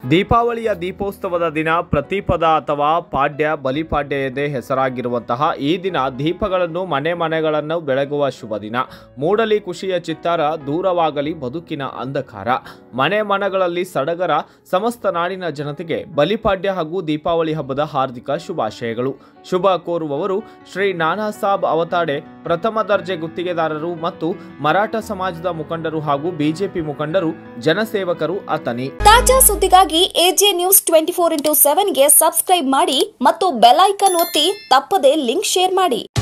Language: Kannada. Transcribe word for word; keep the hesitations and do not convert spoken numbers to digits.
ದೀಪಾವಳಿಯ ದೀಪೋತ್ಸವದ ದಿನ ಪ್ರತಿಪದ ಅಥವಾ ಪಾಡ್ಯ ಬಲಿಪಾಡ್ಯ ಎಂದೇ ಹೆಸರಾಗಿರುವಂತಹ ಈ ದಿನ ದೀಪಗಳನ್ನು ಮನೆ ಮನೆಗಳನ್ನು ಬೆಳಗುವ ಶುಭ ದಿನ. ಮೂಡಲಿ ಖುಷಿಯ ಚಿತ್ತಾರ, ದೂರವಾಗಲಿ ಬದುಕಿನ ಅಂಧಕಾರ. ಮನೆ ಮನಗಳಲ್ಲಿ ಸಡಗರ. ಸಮಸ್ತ ನಾಡಿನ ಜನತೆಗೆ ಬಲಿಪಾಡ್ಯ ಹಾಗೂ ದೀಪಾವಳಿ ಹಬ್ಬದ ಹಾರ್ದಿಕ ಶುಭಾಶಯಗಳು. ಶುಭ ಕೋರುವವರು ಶ್ರೀ ನಾನಾ ಸಾಬ್ ಅವತಾಡೆ, ಪ್ರಥಮ ದರ್ಜೆ ಗುತ್ತಿಗೆದಾರರು ಮತ್ತು ಮರಾಠ ಸಮಾಜದ ಮುಖಂಡರು ಹಾಗೂ ಬಿಜೆಪಿ ಮುಖಂಡರು, ಜನಸೇವಕರು ಅತನಿ. ತಾಜಾ ಸುದ್ದಿಗಾಗಿ A J news twenty four into seven ಗೆ ಸಬ್ಸ್ಕ್ರೈಬ್ ಮಾಡಿ ಮತ್ತು ಬೆಲ್ ಐಕಾನ್ ಒತ್ತಿ ತಪ್ಪದೇ ಲಿಂಕ್ ಶೇರ್ ಮಾಡಿ.